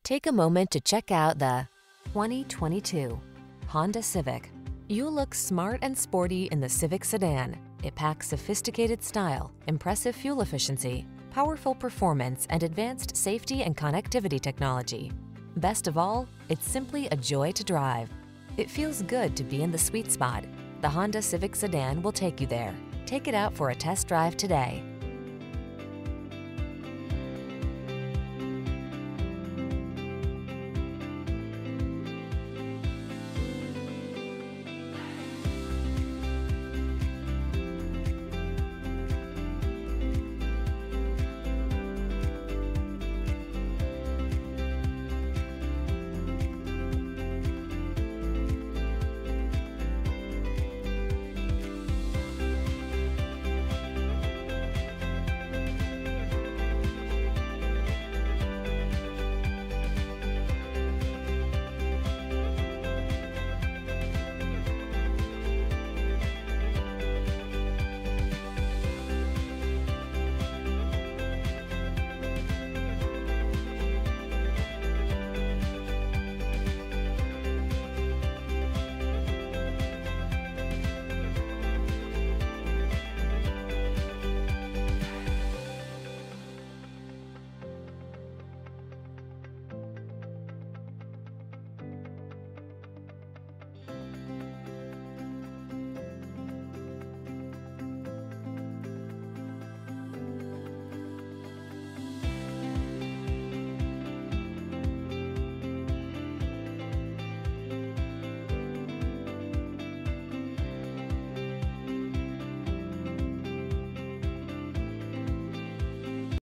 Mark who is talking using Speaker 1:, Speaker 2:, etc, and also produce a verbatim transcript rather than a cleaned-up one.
Speaker 1: Take a moment to check out the twenty twenty-two Honda Civic. You look smart and sporty in the Civic Sedan. It packs sophisticated style, impressive fuel efficiency, powerful performance, and advanced safety and connectivity technology. Best of all, it's simply a joy to drive. It feels good to be in the sweet spot. The Honda Civic Sedan will take you there. Take it out for a test drive today.